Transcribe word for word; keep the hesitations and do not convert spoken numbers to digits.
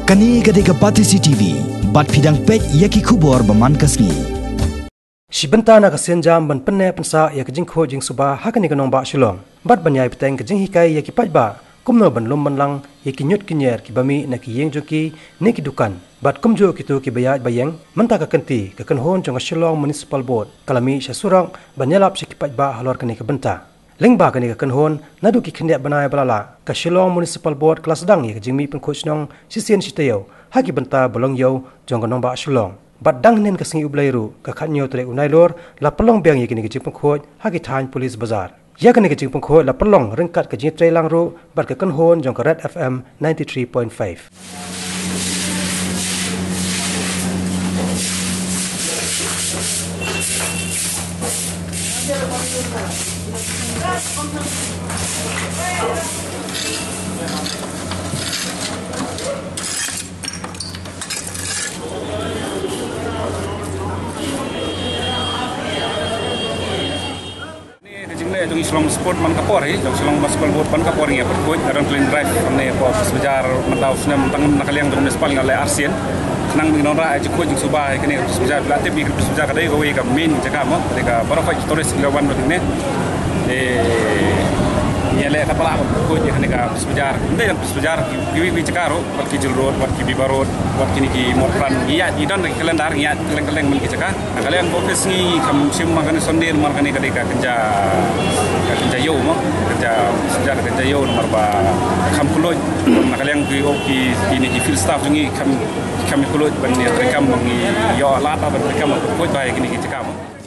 Kani gade ka Pati C T V, bat pidang pet yaki kubor baman kasni. Shibentana ka senjam ban penne pensa ya kajing kho jing suba hakani ka nongba shulong. Bat banyai peteng kajing hikai yaki pajba. Kumno ban lom ban lang yaki nyut kinyer ki bami na ki yeng joki ne ki dukan. Bat kumjo kitu ki bayaj bayeng menta ka kanti ka kanhon jong Shillong Municipal Board kalami sya surang banyalap si ki pajba halor kani ka benta. Lengba kani ka kanhon nadu ki khendia banai balala ka Shillong Municipal Board kelas dang ya kajing mi pen coach nong sisien sitayo hagi benta bolong yo jong ka nongba Shillong. Bat dang nen ka singi ublairu ka khanyo tre unai lor la pelong beng yaki ni ka jing khoj hagi than police bazar. Ya kani ka jing khoj la pelong ringkat ka jing tre lang ru bat ka kanhon jong ka Red F M ninety-three point five. Jong Shillong Sport man kapor hi jong Shillong Basketball Board man kapor ngi per coach dalam clean drive ne po sejar mentau snem tang nakaliang jong municipal ngalai arsian nang mingnon ra aj coach jong subah kene sejar latih bi sejar kadai go ka main jaka mo ka barafa stories lawan ne eh nyale ka pala coach kene ka sejar ndai yang sejar ki wi cakaro wat ki jil road wat ki biba road wat kini ki motran iya idan ki kalendar iya keleng-keleng men ki caka kalian office ni kam sim makan sondir markane kadai ka kerja kerja yo mo kerja sejar kerja yo nomor ba kam kuloj nakaliang ki oki ini ki field staff jungi kam kam kuloj ban ni rekam bangi yo lata ban rekam ko ba kini ki cakamo